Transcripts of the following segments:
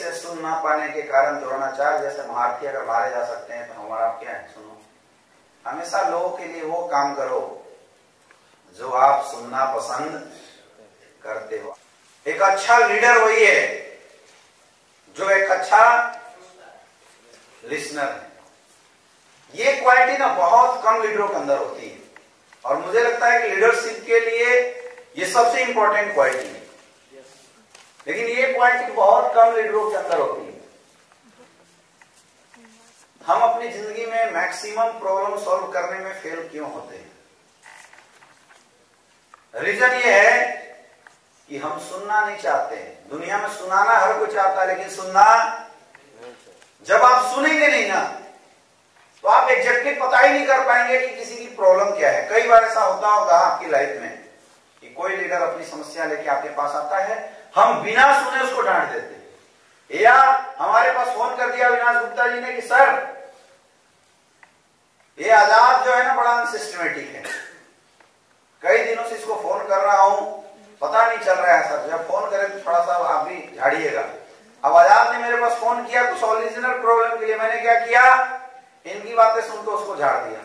से सुन ना पाने के कारण द्रोणाचार्य जैसे महारथी अगर मारे जा सकते हैं तो हमारा क्या है? सुनो, हमेशा लोगों के लिए वो काम करो जो आप सुनना पसंद करते हो। एक अच्छा लीडर वही है जो एक अच्छा लिसनर है। ये क्वालिटी ना बहुत कम लीडरों के अंदर होती है और मुझे लगता है कि लीडरशिप के लिए ये सबसे इंपॉर्टेंट क्वालिटी है, लेकिन ये क्वालिटी बहुत कम लीडरों के अंदर होती है। हम अपनी जिंदगी में मैक्सिमम प्रॉब्लम सॉल्व करने में फेल क्यों होते हैं? रीजन ये है कि हम सुनना नहीं चाहते। दुनिया में सुनाना हर कोई चाहता है, लेकिन सुनना, जब आप सुनेंगे नहीं ना तो आप एग्जैक्टली पता ही नहीं कर पाएंगे कि किसी की प्रॉब्लम क्या है। कई बार ऐसा होता होगा आपकी लाइफ में कि कोई लीडर अपनी समस्या लेके आपके पास आता है, हम बिना सुने उसको डांट देते हैं। या हमारे पास फोन कर दिया अविनाश गुप्ता जी ने कि सर ये आजाद जो है ना बड़ा अनसिस्टमेटिक है, कई दिनों से इसको फोन कर रहा हूं, पता नहीं चल रहा है सर, जब फोन करें तो थोड़ा सा आप भी झाड़िएगा। अब आजाद ने मेरे पास फोन किया कुछ ओरिजिनल प्रॉब्लम के लिए, मैंने क्या किया, इनकी बातें सुनकर उसको झाड़ दिया।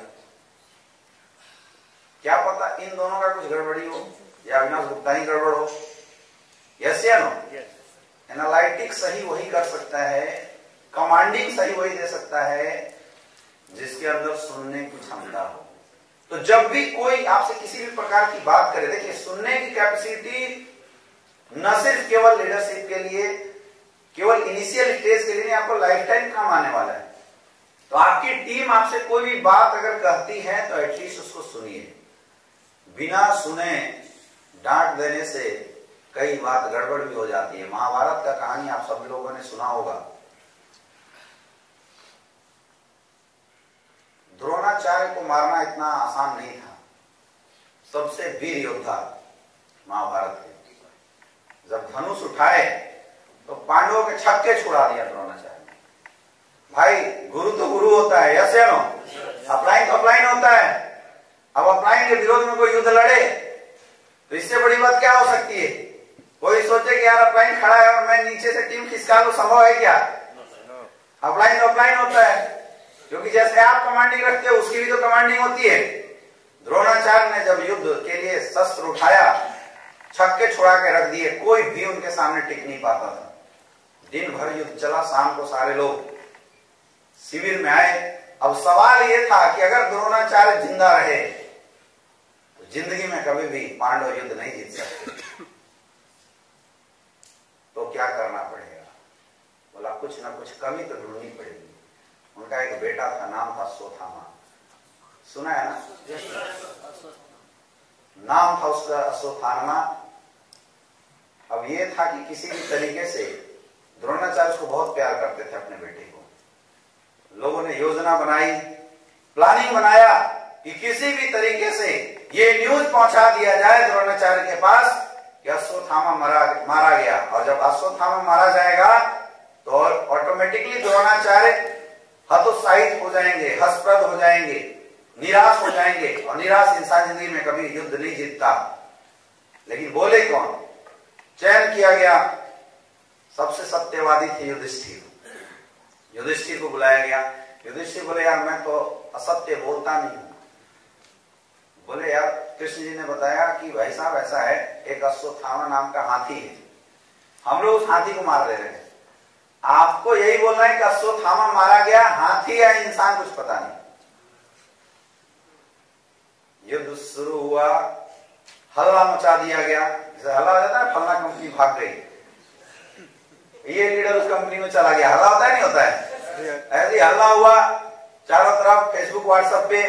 क्या पता इन दोनों का कुछ गड़बड़ी हो या अविनाश गुप्ता ही गड़बड़ हो। यस या नो? एनालिटिक सही वही कर सकता है, कमांडिंग सही वही दे सकता है जिसके अंदर सुनने की क्षमता हो। तो जब भी कोई आपसे किसी भी प्रकार की बात करे, देखिए सुनने की कैपेसिटी न सिर्फ केवल लीडरशिप के लिए, केवल इनिशियल स्टेज के लिए नहीं, आपको लाइफ टाइम काम आने वाला है। तो आपकी टीम आपसे कोई भी बात अगर कहती है तो एटलीस्ट उसको सुनिए। बिना सुने डांट देने से कई बात गड़बड़ भी हो जाती है। महाभारत का कहानी आप सभी लोगों ने सुना होगा। द्रोणाचार्य को मारना इतना आसान नहीं था। सबसे वीर योद्धा महाभारत के जब धनुष उठाए तो पांडवों के छक्के छुड़ा दिया द्रोणाचार्य। भाई गुरु तो गुरु होता है, यस या नो? अपलाइन तो अपलाइन होता है। अब अपलाइन के विरोध में कोई युद्ध लड़े तो इससे बड़ी बात क्या हो सकती है? कोई सोचे कि यार अपलाइन खड़ा है और मैं नीचे से टीम खिसका लूं, संभव है क्या? अपलाइन तो अपलाइन होता है, क्योंकि जैसे आप कमांडिंग रखते हो उसकी भी तो कमांडिंग होती है। द्रोणाचार्य ने जब युद्ध के लिए शस्त्र उठाया, छक्के छुड़ा के रख दिए, कोई भी उनके सामने टिक नहीं पाता था। दिन भर युद्ध चला, शाम को सारे लोग शिविर में आए। अब सवाल यह था कि अगर द्रोणाचार्य जिंदा रहे तो जिंदगी में कभी भी पांडव युद्ध नहीं जीत सकते। तो क्या करना पड़ेगा? बोला कुछ ना कुछ कमी तो ढूंढनी पड़ेगी। उनका एक बेटा था, नाम था अश्वत्थामा। सुना है ना? नाम था उसका अश्वत्थामा। अब यह था कि किसी भी तरीके से द्रोणाचार्य उसको बहुत प्यार करते थे अपने बेटे को। लोगों ने योजना बनाई, प्लानिंग बनाया कि किसी भी तरीके से ये न्यूज पहुंचा दिया जाए द्रोणाचार्य के पास कि अश्वत्थामा मारा गया। और जब अश्वत्थामा मारा जाएगा तो ऑटोमेटिकली द्रोणाचार्य हतोत्साहित हो जाएंगे, हतप्रद हो जाएंगे, निराश हो जाएंगे। और निराश इंसान जिंदगी में कभी युद्ध नहीं जीतता। लेकिन बोले कौन? चयन किया गया, सबसे सत्यवादी थे युधिष्ठिर। युधिष्ठिर को बुलाया गया। युधिष्ठिर बोले यार मैं तो असत्य बोलता नहीं हूं। बोले यार कृष्ण जी ने बताया कि भाई साहब ऐसा है, एक अश्वत्थामा नाम का हाथी है, हम लोग उस हाथी को मार दे रहे हैं। आपको यही बोलना है कि अश्वत्थामा मारा गया, हाथी या इंसान कुछ पता नहीं। युद्ध शुरू हुआ, हल्ला मचा दिया गया। जैसे हल्ला हो जाता है, फलना कंपनी भाग गई, ये लीडर उस कंपनी में चला गया, हल्ला होता है नहीं होता है? ऐसे ही हल्ला हुआ चारों तरफ, फेसबुक व्हाट्सएप पे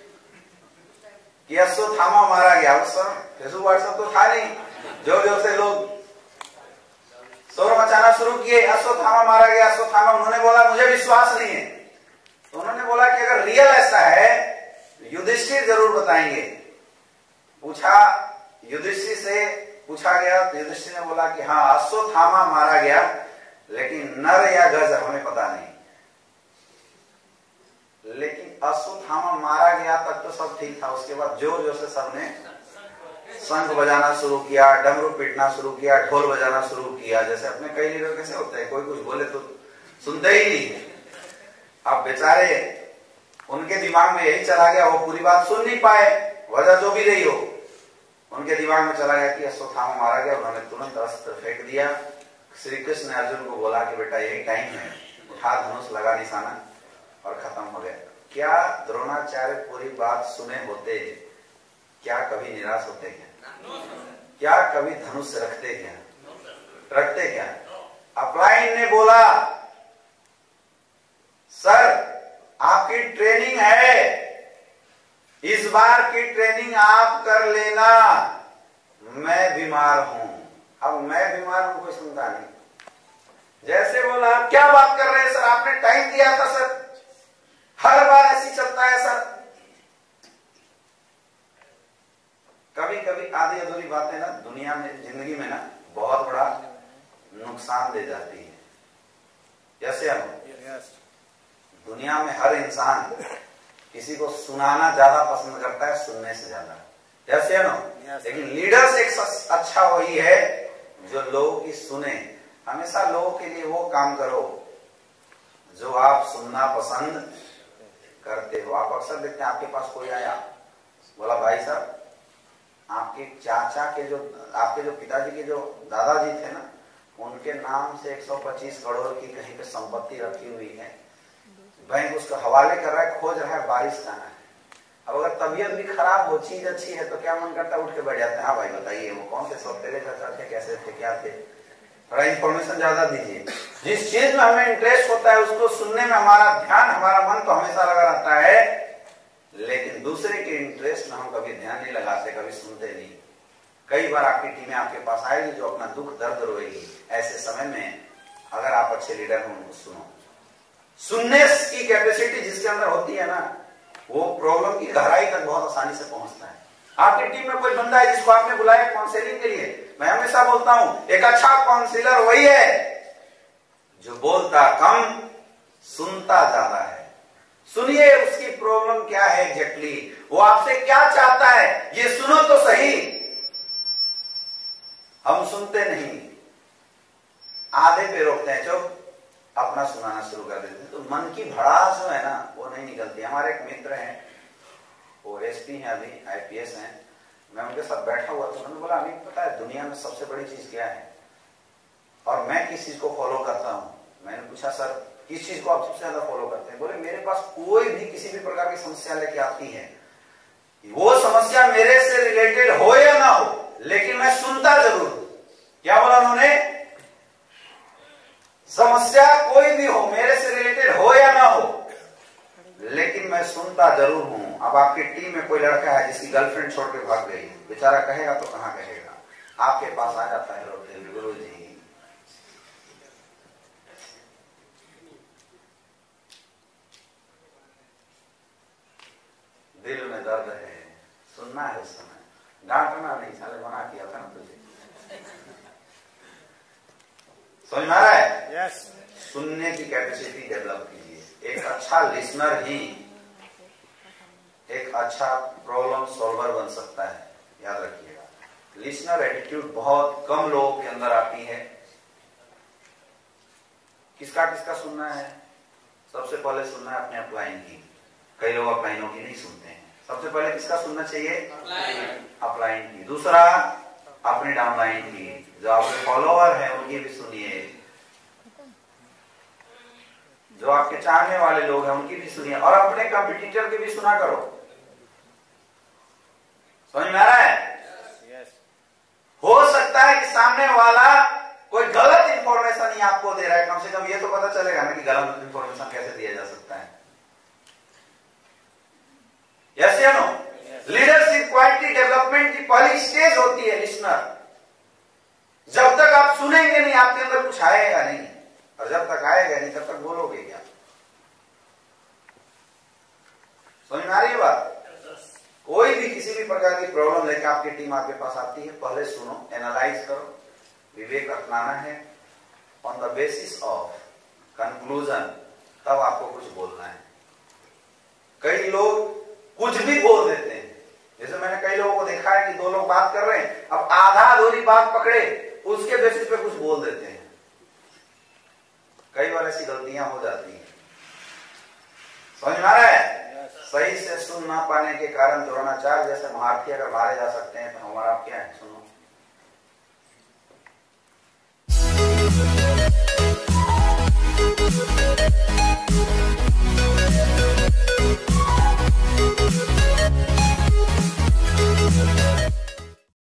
कि अश्वत्थामा मारा गया। उस समय फेसबुक व्हाट्सएप तो था नहीं, जोर जोर से लोग शोर मचाना शुरू किए, अश्वत्थामा मारा गया, अश्वत्थामा। उन्होंने बोला मुझे विश्वास नहीं है। तो उन्होंने बोला कि अगर रियल ऐसा है युधिष्ठिर जरूर बताएंगे। पूछा, युधिष्ठिर से पूछा गया तो युधिष्ठिर ने बोला कि हाँ अश्वत्थामा मारा गया, लेकिन नर या गज हमें पता नहीं। लेकिन अश्वत्थामा मारा गया तक तो सब ठीक था। उसके बाद जोर जोर से सबने शंख बजाना शुरू किया, डमरू पीटना शुरू किया, ढोल बजाना शुरू किया। जैसे अपने कई लीडर कैसे होते हैं, कोई कुछ बोले तो सुनते ही नहीं। अब बेचारे उनके दिमाग में यही चला गया, वो पूरी बात सुन नहीं पाए, वजह जो भी रही हो, उनके दिमाग में चला गया कि अश्वत्थामा मारा गया। उन्होंने तुरंत अस्त्र फेंक दिया। श्री कृष्ण ने अर्जुन को बोला कि बेटा यही टाइम है, उठा धनुष, लगा निशाना और खत्म हो गया। क्या द्रोणाचार्य पूरी बात सुने होते, क्या कभी निराश होते क्या? क्या कभी धनुष रखते क्या? रखते क्या? अपलाइन ने बोला, सर आपकी ट्रेनिंग है, इस बार की ट्रेनिंग आप कर लेना, मैं बीमार हूं। अब मैं बीमार हूं कोई सुनता नहीं। जैसे बोला, क्या बात कर रहे हैं सर, आपने टाइम दिया था सर, हर बार ऐसी चलता है सर। कभी कभी आधी अधूरी बातें ना दुनिया में, जिंदगी में ना बहुत बड़ा नुकसान दे जाती है। जैसे हम दुनिया में हर इंसान किसी को सुनाना ज्यादा पसंद करता है सुनने से ज्यादा, जैसे ना। लेकिन लीडर्स एक अच्छा वही है जो लोगों की सुने। हमेशा लोगों के लिए वो काम करो जो आप सुनना पसंद करते हो। आप अक्सर देखते हैं, आपके पास कोई आया, बोला भाई साहब आपके चाचा के जो, आपके जो पिताजी के जो दादाजी थे ना, उनके नाम से 125 करोड़ की कहीं पे संपत्ति रखी हुई है, बैंक उसको हवाले कर रहा है, खोज रहा है, बारिश का है। अब अगर तबीयत भी खराब हो, चीज अच्छी है, तो क्या मन करता है, उठ के बैठ जाते हैं, हाँ भाई बताइए वो कौन से सब तेरे चाचा थे, कैसे थे, क्या थे, थोड़ा इंफॉर्मेशन ज्यादा दीजिए। जिस चीज में हमें इंटरेस्ट होता है उसको सुनने में हमारा ध्यान, हमारा मन तो हमेशा लगा रहता है, लेकिन दूसरे के इंटरेस्ट में हम कभी ध्यान नहीं लगाते, कभी सुनते नहीं। कई बार आपकी टीमें आपके पास आएगी जो अपना दुख दर्द रोएगी। ऐसे समय में अगर आप अच्छे लीडर हो, उनको सुनो। सुनने की कैपेसिटी जिसके अंदर होती है ना, वो प्रॉब्लम की गहराई तक बहुत आसानी से पहुंचता है। आपकी टीम में कोई बंदा है जिसको आपने बुलाया काउंसलिंग के लिए, मैं हमेशा बोलता हूं एक अच्छा काउंसलर वही है जो बोलता कम, सुनता ज्यादा है। सुनिए उसकी प्रॉब्लम क्या है एग्जैक्टली, वो आपसे क्या चाहता है, ये सुनो तो सही। हम सुनते नहीं, आधे पे रोकते हैं, चुप, अपना सुनाना शुरू कर देते हैं, तो मन की भड़ास जो है ना वो नहीं निकलती। हमारे एक मित्र हैं, वो एसपी हैं, अभी आईपीएस हैं। मैं उनके साथ बैठा हुआ था, उन्होंने बोला अभी पता है दुनिया में सबसे बड़ी चीज क्या है और मैं किस चीज को फॉलो करता हूं। मैंने पूछा सर किस चीज को आप सबसे ज्यादा फॉलो करते हैं? बोले मेरे पास कोई भी किसी भी प्रकार की समस्या लेके आती है, वो समस्या मेरे से रिलेटेड हो या ना हो, लेकिन मैं सुनता जरूर हूं। क्या बोला उन्होंने? समस्या कोई भी हो, मेरे से रिलेटेड हो या ना हो, लेकिन मैं सुनता जरूर हूं। अब आपकी टीम में कोई लड़का है जिसकी गर्लफ्रेंड छोड़ के भाग गई, बेचारा कहेगा तो कहां कहेगा, आपके पास आ जाता है रोते हुए, गुरु जी दिल में दर्द है, सुनना है उस समय, डांटना नहीं, साले मना किया था ना तुझे। समझ में आ रहा है? यस। सुनने की कैपेसिटी डेवलप कीजिए। एक अच्छा लिसनर ही एक अच्छा प्रॉब्लम सॉल्वर बन सकता है, याद रखिएगा। लिसनर एटीट्यूड बहुत कम लोगों के अंदर आती है। किसका किसका सुनना है? सबसे पहले सुनना है अपने अपलाइन की। कई लोग अपलाइनों की नहीं सुनते हैं। सबसे पहले किसका सुनना चाहिए? अपलाइन की। दूसरा अपनी डाउनलाइन की, जो आपके फॉलोअर हैं उनकी भी सुनिए, जो आपके चाहने वाले लोग हैं उनकी भी सुनिए, और अपने कंपटीटर की भी सुना करो। समझ में आ रहा है? हो सकता है कि सामने वाला कोई गलत इंफॉर्मेशन ही आपको दे रहा है, कम से कम ये तो पता चलेगा ना कि गलत इंफॉर्मेशन कैसे दिया जा सकता है। यस या नो? लीडरशिप क्वालिटी डेवलपमेंट की पहली स्टेज होती है लिसनर। जब तक आप सुनेंगे नहीं आपके अंदर कुछ आएगा नहीं, और जब तक आएगा नहीं तब तक बोलोगे क्या? समझ में आ रही है बात? कोई भी किसी भी प्रकार की प्रॉब्लम लेकर आपकी टीम आपके पास आती है, पहले सुनो, एनालाइज करो, विवेक अपनाना है, on the basis of conclusion तब आपको कुछ बोलना है। कई लोग कुछ भी बोल देते हैं, जैसे मैंने कई लोगों को देखा है कि दो लोग बात कर रहे हैं, अब आधा अधूरी बात पकड़े उसके बेसिस पे कुछ बोल देते हैं। कई बार ऐसी गलतियां हो जाती हैं। समझ में आ रहा है? सही से सुन ना पाने के कारण द्रोणाचार्य जैसे महारथी अगर मारे जा सकते हैं तो हमारा क्या है? सुनो